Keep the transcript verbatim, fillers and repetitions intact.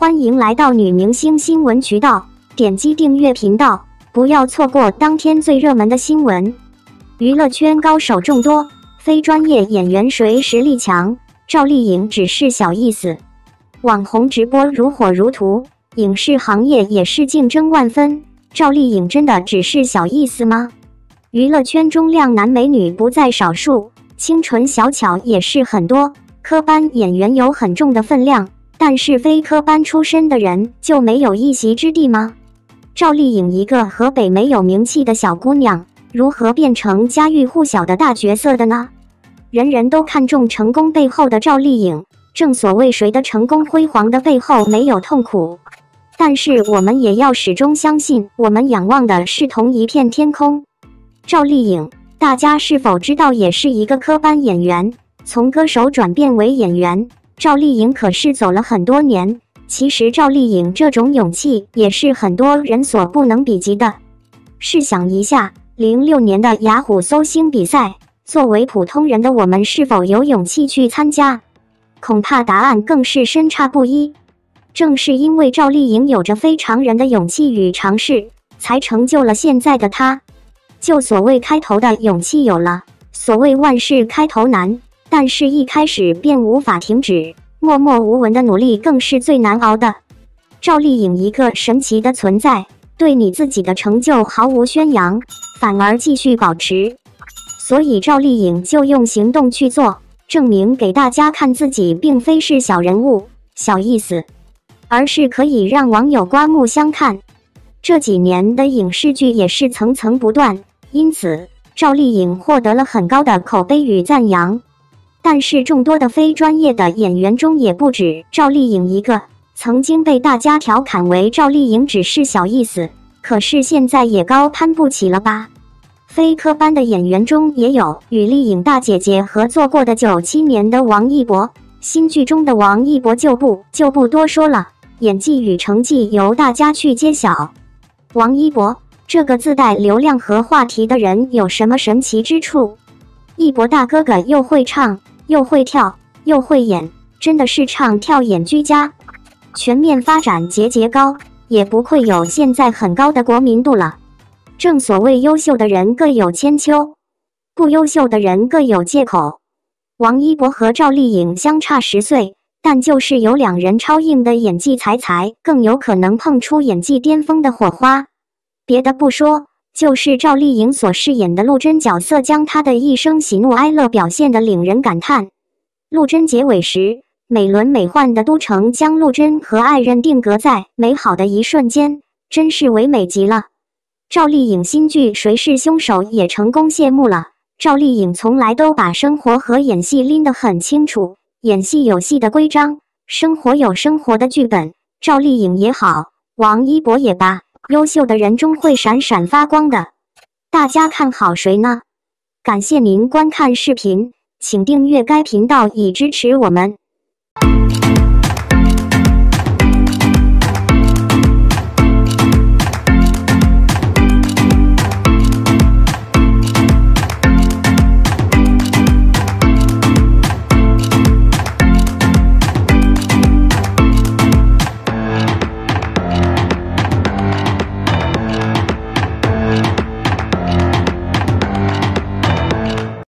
欢迎来到女明星新闻渠道，点击订阅频道，不要错过当天最热门的新闻。娱乐圈高手众多，非专业演员谁实力强？赵丽颖只是小意思。网红直播如火如荼，影视行业也是竞争万分。赵丽颖真的只是小意思吗？娱乐圈中靓男美女不在少数，清纯小巧也是很多。科班演员有很重的分量。但是非科班出身的人就没有一席之地吗？赵丽颖一个河北没有名气的小姑娘，如何变成家喻户晓的大角色的呢？人人都看重成功背后的赵丽颖，正所谓谁的成功辉煌的背后没有痛苦。但是我们也要始终相信，我们仰望的是同一片天空。赵丽颖，大家是否知道也是一个科班演员，从歌手转变为演员。赵丽颖可是走了很多年，其实赵丽颖这种勇气也是很多人所不能比及的。试想一下，零六年的雅虎搜星比赛，作为普通人的我们是否有勇气去参加？恐怕答案更是深差不一。正是因为赵丽颖有着非常人的勇气与尝试，才成就了现在的她。就所谓开头的勇气有了，所谓万事开头难。但是，一开始便无法停止，默默无闻的努力更是最难熬的。赵丽颖一个神奇的存在，对你自己的成就毫无宣扬，反而继续保持。所以赵丽颖就用行动去做，证明给大家看自己并非是小人物、小意思，而是可以让网友刮目相看。这几年的影视剧也是层层不断，因此赵丽颖获得了很高的口碑与赞扬。但是众多的非专业的演员中也不止赵丽颖一个，曾经被大家调侃为赵丽颖只是小意思，可是现在也高攀不起了吧？非科班的演员中也有与丽颖大姐姐合作过的九七年的王一博，新剧中的王一博就不就不多说了，演技与成绩由大家去揭晓。王一博这个自带流量和话题的人有什么神奇之处？一博大哥哥又会唱又会跳又会演，真的是唱跳演俱佳，全面发展节节高，也不愧有现在很高的国民度了。正所谓优秀的人各有千秋，不优秀的人各有借口。王一博和赵丽颖相差十岁，但就是有两人超硬的演技才才更有可能碰出演技巅峰的火花。别的不说，就是赵丽颖所饰演的陆贞角色，将她的一生喜怒哀乐表现得令人感叹。陆贞结尾时，美轮美奂的都城将陆贞和爱人定格在美好的一瞬间，真是唯美极了。赵丽颖新剧《谁是凶手》也成功谢幕了。赵丽颖从来都把生活和演戏拎得很清楚，演戏有戏的规章，生活有生活的剧本。赵丽颖也好，王一博也罢，优秀的人终会闪闪发光的。大家看好谁呢？感谢您观看视频，请订阅该频道以支持我们。